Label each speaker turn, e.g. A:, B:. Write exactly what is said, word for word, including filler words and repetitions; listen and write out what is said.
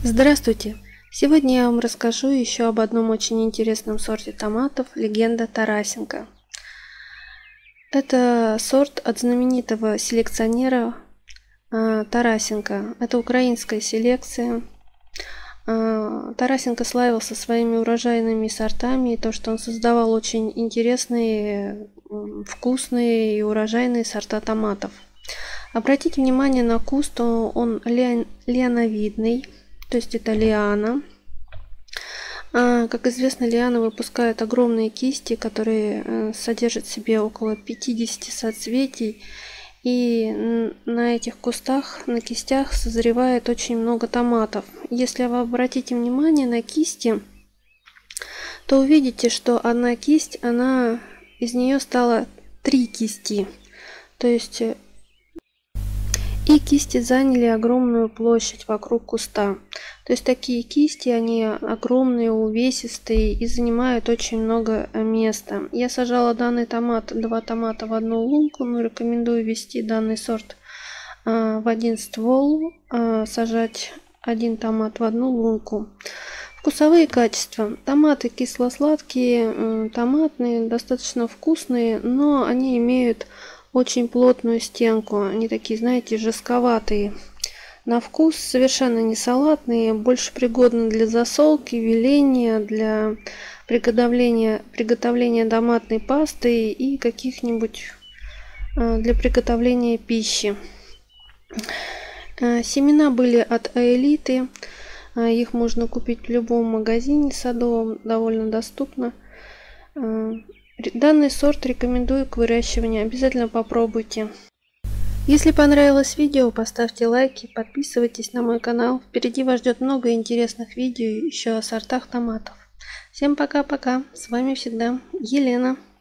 A: Здравствуйте! Сегодня я вам расскажу еще об одном очень интересном сорте томатов «Легенда Тарасенко». Это сорт от знаменитого селекционера э, Тарасенко. Это украинская селекция. Э, Тарасенко славился своими урожайными сортами и то, что он создавал очень интересные, вкусные и урожайные сорта томатов. Обратите внимание на куст, он лиановидный. То есть это лиана. Как известно, лианы выпускают огромные кисти, которые содержат в себе около пятидесяти соцветий. И на этих кустах, на кистях созревает очень много томатов. Если вы обратите внимание на кисти, то увидите, что одна кисть, она из нее стала три кисти. То есть и кисти заняли огромную площадь вокруг куста. То есть такие кисти, они огромные, увесистые и занимают очень много места. Я сажала данный томат, два томата в одну лунку, но рекомендую вести данный сорт а, в один ствол, а, сажать один томат в одну лунку. Вкусовые качества. Томаты кисло-сладкие, томатные, достаточно вкусные, но они имеют очень плотную стенку. Они такие, знаете, жестковатые. На вкус совершенно не салатные, больше пригодны для засолки, вяления, для приготовления, приготовления томатной пасты и каких-нибудь для приготовления пищи. Семена были от Аэлиты. Их можно купить в любом магазине садовом, довольно доступно. Данный сорт рекомендую к выращиванию, обязательно попробуйте. Если понравилось видео, поставьте лайки, подписывайтесь на мой канал. Впереди вас ждет много интересных видео еще о сортах томатов. Всем пока-пока, с вами всегда Елена.